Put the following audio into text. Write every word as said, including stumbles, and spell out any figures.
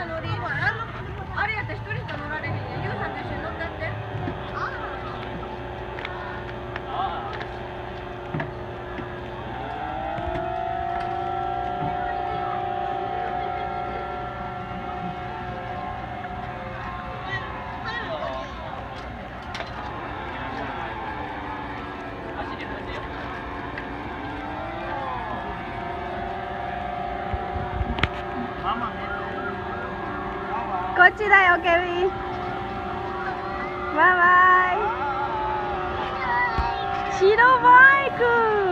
乗り。あれやったら一人しか乗られへんやん。ゆうさんと一緒に乗ってって。 こっちだよ、ケビン。バイバイ。白バイク。